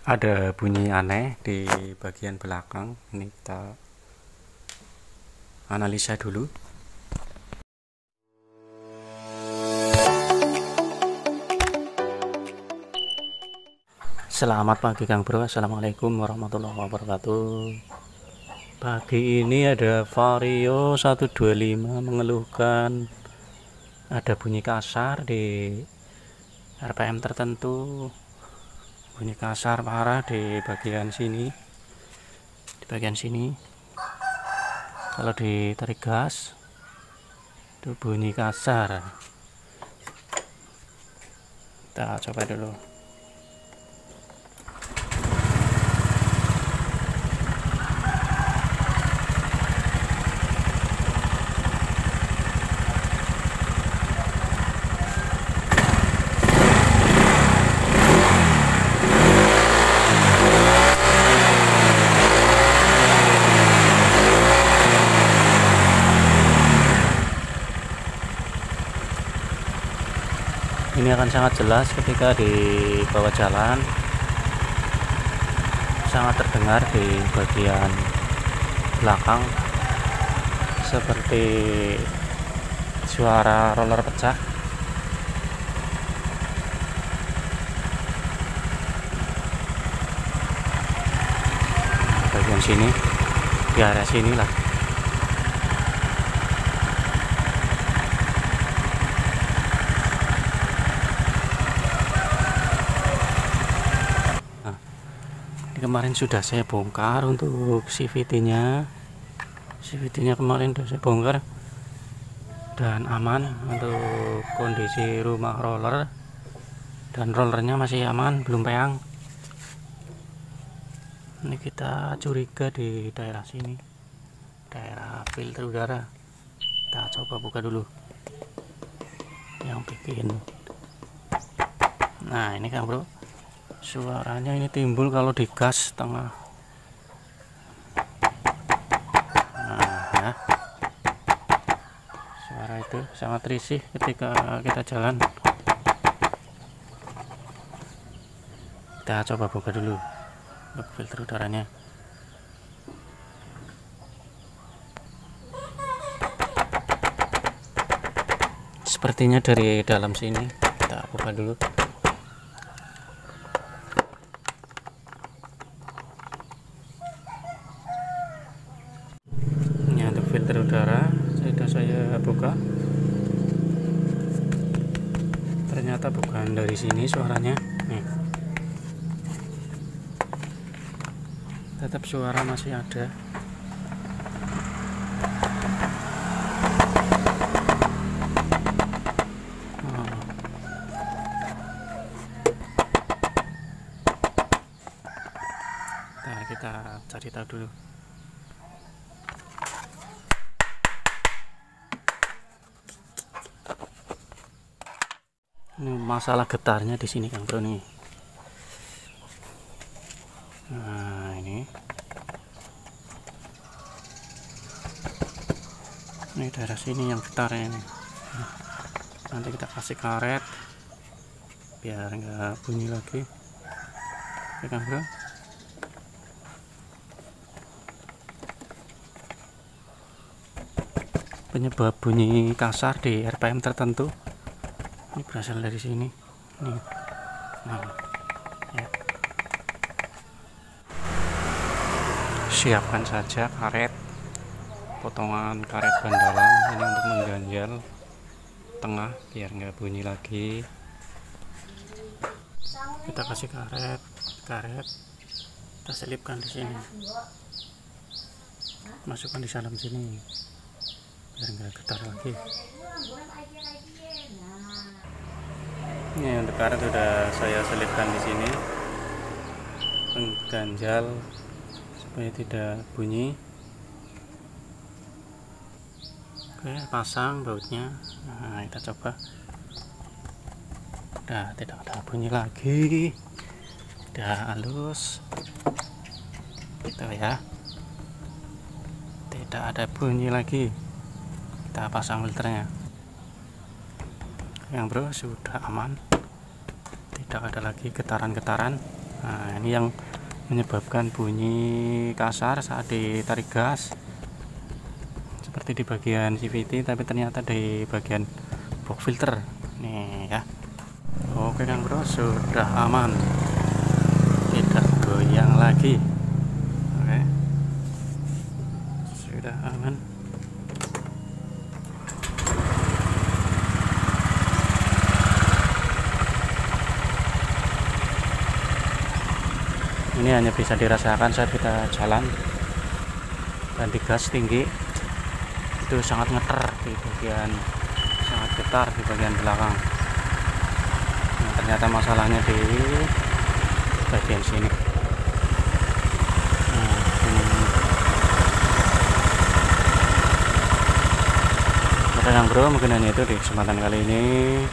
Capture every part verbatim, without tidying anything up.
Ada bunyi aneh di bagian belakang. Ini kita analisa dulu. Selamat pagi Kang Bro. Assalamualaikum warahmatullahi wabarakatuh. Pagi ini ada Vario seratus dua puluh lima mengeluhkan ada bunyi kasar di R P M tertentu. Bunyi kasar parah di bagian sini. Di bagian sini. Kalau ditarik gas itu bunyi kasar. Kita coba dulu. Ini akan sangat jelas ketika di bawah jalan, sangat terdengar di bagian belakang seperti suara roller pecah. Bagian sini, di area sini lah. Kemarin sudah saya bongkar untuk C V T-nya. C V T-nya kemarin sudah saya bongkar dan aman untuk kondisi rumah roller, dan rollernya masih aman, belum peang. Ini kita curiga di daerah sini, daerah filter udara. Kita coba buka dulu yang bikin. Nah ini kan bro, suaranya ini timbul kalau digas tengah. Nah ya, suara itu sangat risih ketika kita jalan. Kita coba buka dulu untuk filter udaranya. Sepertinya dari dalam sini. Kita buka dulu. Filter udara sudah saya buka, ternyata bukan dari sini suaranya. Nih, tetap suara masih ada. Oh. Nah, kita cari tahu dulu. Ini masalah getarnya di sini Kang Bro nih. Nah ini, ini daerah sini yang getarnya ini. Nanti kita kasih karet biar nggak bunyi lagi. Oke Kang Bro. Penyebab bunyi kasar di R P M tertentu ini berasal dari sini nih. Nah, ya. Siapkan saja karet, potongan karet bandalan ini untuk mengganjal tengah biar nggak bunyi lagi. Kita kasih karet, karet kita selipkan di sini, masukkan di dalam sini biar nggak getar lagi. Ini untuk karet sudah saya selipkan di sini, pengganjal supaya tidak bunyi. Oke, pasang bautnya. Nah kita coba. Udah tidak ada bunyi lagi, udah halus gitu ya, tidak ada bunyi lagi. Kita pasang filternya. Yang bro sudah aman, tidak ada lagi getaran-getaran. Nah, ini yang menyebabkan bunyi kasar saat ditarik gas, seperti di bagian C V T, tapi ternyata di bagian box filter nih ya. Oke Kang Bro, sudah aman, tidak goyang lagi. Oke, sudah aman. Ini hanya bisa dirasakan saat kita jalan dan digas tinggi, itu sangat ngeter di bagian, sangat getar di bagian belakang. Nah, ternyata masalahnya di bagian sini. Nah, ini. Oke Kang Bro, mungkin hanya itu di kesempatan kali ini.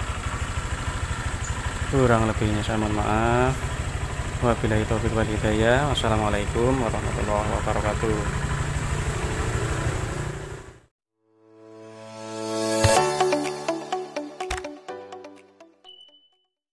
Kurang lebihnya saya mohon maaf. Wabillahi taufiq wal hidayah. Wassalamualaikum warahmatullahi wabarakatuh.